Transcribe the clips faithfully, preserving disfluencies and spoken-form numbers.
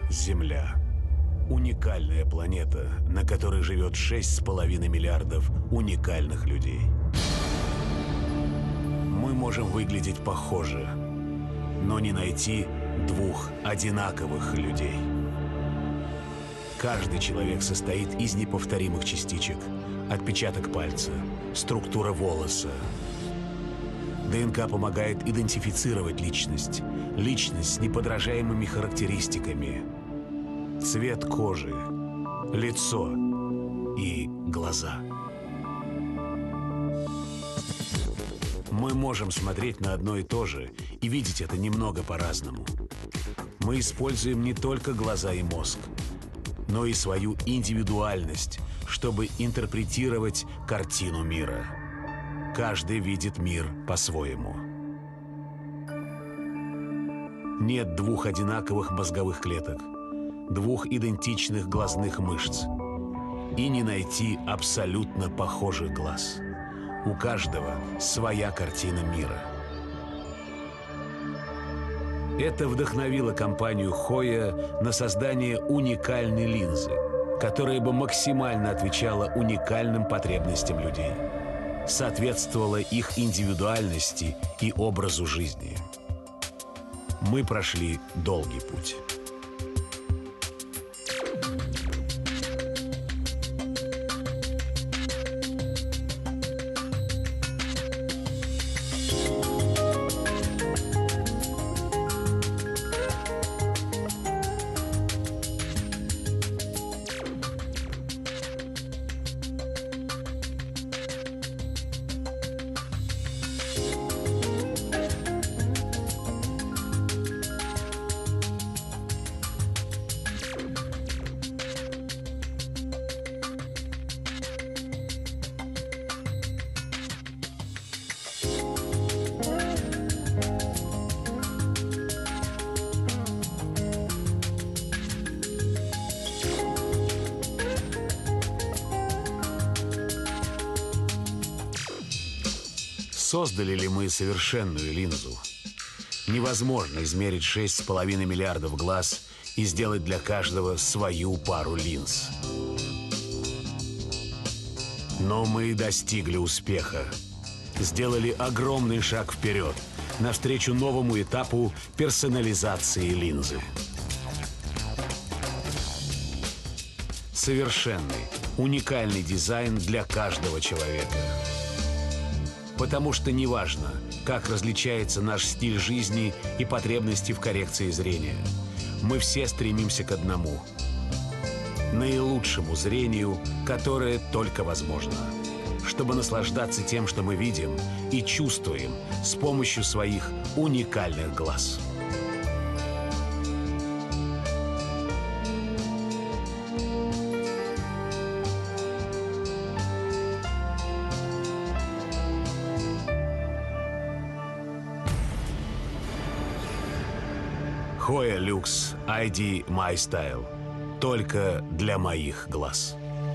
Земля. Уникальная планета, на которой живет шесть с половиной миллиардов уникальных людей. Мы можем выглядеть похоже, но не найти двух одинаковых людей. Каждый человек состоит из неповторимых частичек. Отпечаток пальца, структура волоса. ДНК помогает идентифицировать личность. Личность с неподражаемыми характеристиками. Цвет кожи, лицо и глаза. Мы можем смотреть на одно и то же и видеть это немного по-разному. Мы используем не только глаза и мозг, но и свою индивидуальность, чтобы интерпретировать картину мира. Каждый видит мир по-своему. Нет двух одинаковых мозговых клеток, двух идентичных глазных мышц и не найти абсолютно похожих глаз. У каждого своя картина мира. Это вдохновило компанию Hoya на создание уникальной линзы, которая бы максимально отвечала уникальным потребностям людей, соответствовала их индивидуальности и образу жизни. Мы прошли долгий путь. Создали ли мы совершенную линзу? Невозможно измерить шесть с половиной миллиардов глаз и сделать для каждого свою пару линз. Но мы достигли успеха. Сделали огромный шаг вперед, навстречу новому этапу персонализации линзы. Совершенный, уникальный дизайн для каждого человека. Потому что неважно, как различается наш стиль жизни и потребности в коррекции зрения, мы все стремимся к одному – наилучшему зрению, которое только возможно, чтобы наслаждаться тем, что мы видим и чувствуем с помощью своих уникальных глаз. Hoya Lux ай ди My Style. Только для моих глаз.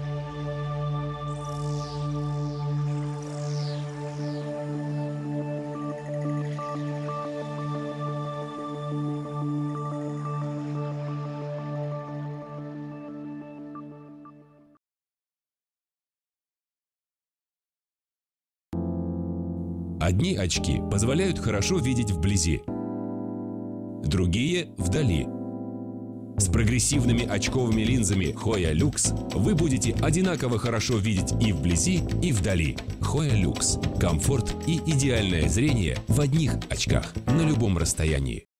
Одни очки позволяют хорошо видеть вблизи, другие – вдали. С прогрессивными очковыми линзами Hoya Lux вы будете одинаково хорошо видеть и вблизи, и вдали. Hoya Lux – комфорт и идеальное зрение в одних очках на любом расстоянии.